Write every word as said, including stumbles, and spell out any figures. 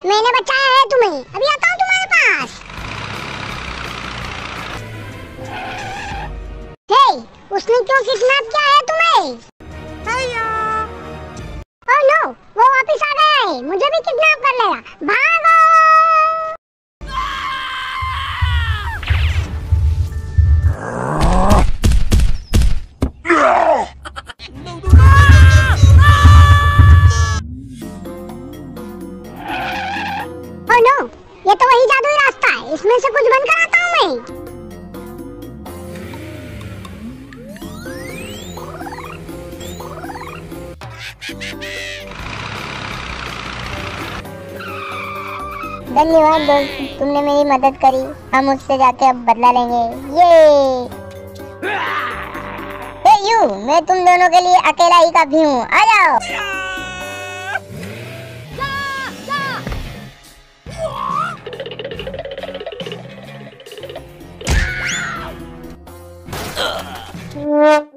मैंने बचाया है तुम्हें, अभी आता हूँ तुम्हारे पास। हे, उसने क्यों किडनैप किया है तुम्हें? ओह नो, वो वापस आ गया है, मुझे भी किडनैप कर लेगा। भागो! ओह नो, ये तो वही जादुई रास्ता है, इसमें से कुछ बंद कराता हूँ मैं। धन्यवाद दोस्त, तुमने मेरी मदद करी। हम उससे जाके अब बदला लेंगे। ये हे यू, मैं तुम दोनों के लिए अकेला ही काफी हूँ, आ जाओ। Yeah.